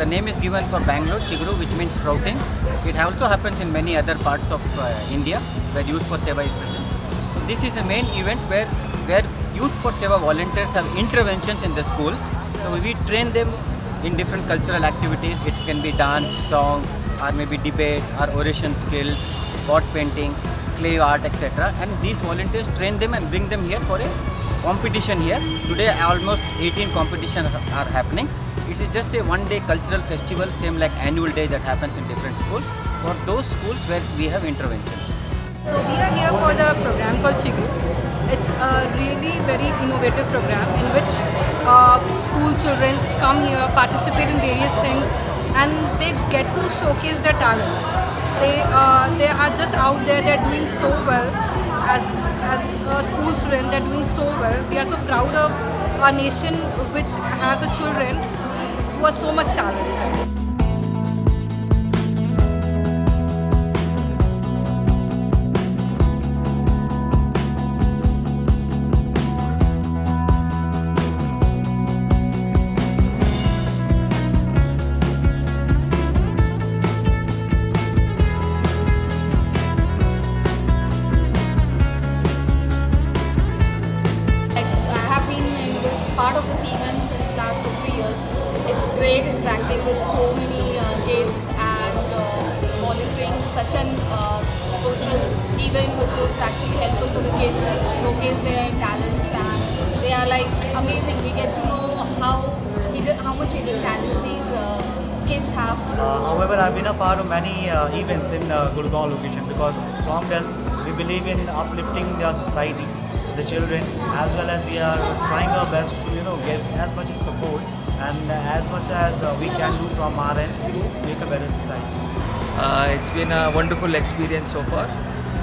name is given for Bangalore, Chiguru, which means sprouting. It also happens in many other parts of India where Youth for Seva is present. So this is a main event where Youth for Seva volunteers have interventions in the schools. So we train them in different cultural activities. It can be dance, song, or maybe debate, or oration skills, pot painting, clay art, etc. And these volunteers train them and bring them here for a competition here. Today almost 18 competitions are happening. It is just a one-day cultural festival, same like annual day that happens in different schools, for those schools where we have interventions. So we are here for the program called Chiguru. It's a really very innovative program in which school children come here, participate in various things, and they get to showcase their talent. They are just out there, they're doing so well. As a school student, they're doing so well. We are so proud of our nation which has the children who are so much talented. Part of this event since last 2-3 years. It's great interacting with so many kids and monitoring such an social event which is actually helpful for the kids to showcase their talents, and they are like amazing. We get to know how much hidden talent these kids have. However, I've been a part of many events in Gurgaon location, because from there we believe in uplifting the society, the children, as well as we are trying our best to give as much support and as much as we can do from our end to make a better society. It's been a wonderful experience so far.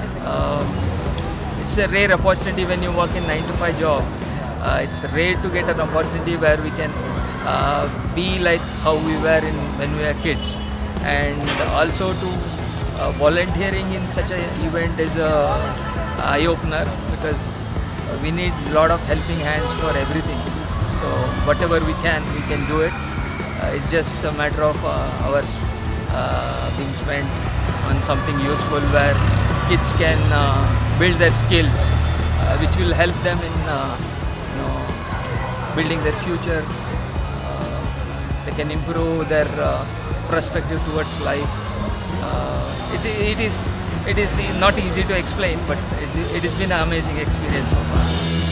It's a rare opportunity when you work in 9-to-5 job. It's rare to get an opportunity where we can be like how we were when we were kids, and also to volunteering in such an event is a eye-opener, because we need a lot of helping hands for everything. So whatever we can do it. It's just a matter of hours being spent on something useful where kids can build their skills, which will help them in building their future. They can improve their perspective towards life. It is not easy to explain, but it has been an amazing experience so far.